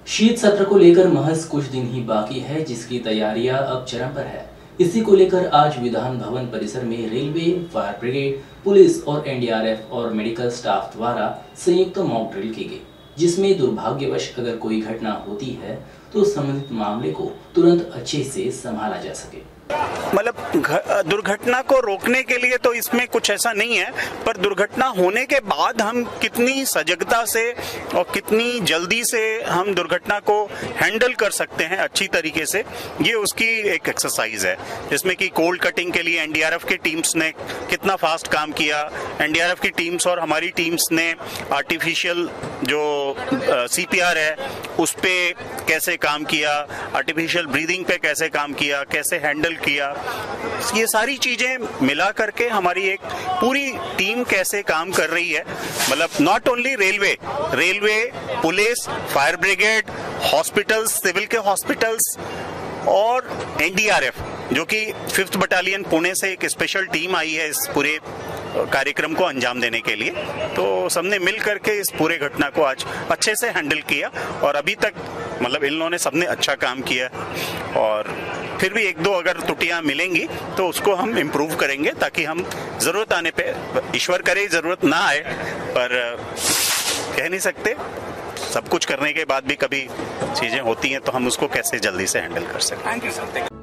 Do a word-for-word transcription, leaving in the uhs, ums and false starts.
शीत सत्र को लेकर महज कुछ दिन ही बाकी है, जिसकी तैयारियां अब चरम पर है। इसी को लेकर आज विधान भवन परिसर में रेलवे, फायर ब्रिगेड, पुलिस और एन डी आर एफ और मेडिकल स्टाफ द्वारा संयुक्त मॉक ड्रिल की गई, जिसमें दुर्भाग्यवश अगर कोई घटना होती है तो संबंधित मामले को तुरंत अच्छे से संभाला जा सके। मतलब दुर्घटना को रोकने के लिए तो इसमें कुछ ऐसा नहीं है, पर दुर्घटना होने के बाद हम कितनी सजगता से और कितनी जल्दी से हम दुर्घटना को हैंडल कर सकते हैं अच्छी तरीके से, ये उसकी एक एक्सरसाइज है। जिसमें कि कोल्ड कटिंग के लिए एन डी आर एफ की टीम्स ने कितना फास्ट काम किया, एन डी आर एफ की टीम्स और हमारी टीम्स ने आर्टिफिशियल जो सी पी आर है उस पे कैसे काम किया, आर्टिफिशियल ब्रीदिंग पे कैसे काम किया, कैसे हैंडल किया, ये सारी चीजें मिला करके हमारी एक पूरी टीम कैसे काम कर रही है। मतलब not only railway railway police, fire brigade, hospitals, civil के हॉस्पिटल्स और एन डी आर एफ, जो कि फिफ्थ बटालियन पुणे से एक स्पेशल टीम आई है इस पूरे कार्यक्रम को अंजाम देने के लिए। तो सबने मिल करके इस पूरे घटना को आज अच्छे से हैंडल किया और अभी तक मतलब इन लोगों ने सबने अच्छा काम किया। और फिर भी एक दो अगर त्रुटियां मिलेंगी तो उसको हम इम्प्रूव करेंगे, ताकि हम जरूरत आने पे, ईश्वर करे जरूरत ना आए, पर कह नहीं सकते, सब कुछ करने के बाद भी कभी चीजें होती हैं तो हम उसको कैसे जल्दी से हैंडल कर सकते हैं। Thank you sir.